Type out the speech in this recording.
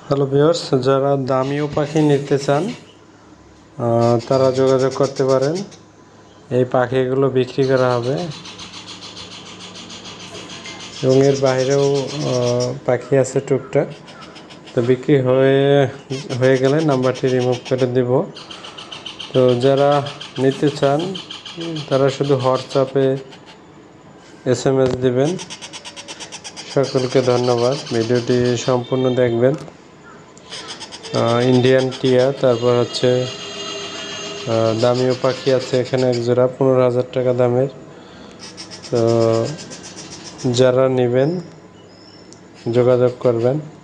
Hello viewers, যারা দামিও পাখি নিতে চান তারা যোগাযোগ করতে পারেন। এই পাখিগুলো বিক্রি করা হবে এবং এর বাইরেও পাখি আছে টুকটাক। তো বিক্রি হয়ে গেলে নাম্বারটি রিমুভ করে দেব। তো যারা নিতে চান তারা শুধু হোয়াটসঅ্যাপে SMS দিবেন। সকলকে ধন্যবাদ, ভিডিওটি সম্পূর্ণ দেখবেন। ইন্ডিয়ান টিয়া, তারপর হচ্ছে দামিও পাখি আছে এখানে এক জোড়া 15,000 টাকা দামের। তো যারা নেবেন যোগাযোগ করবেন।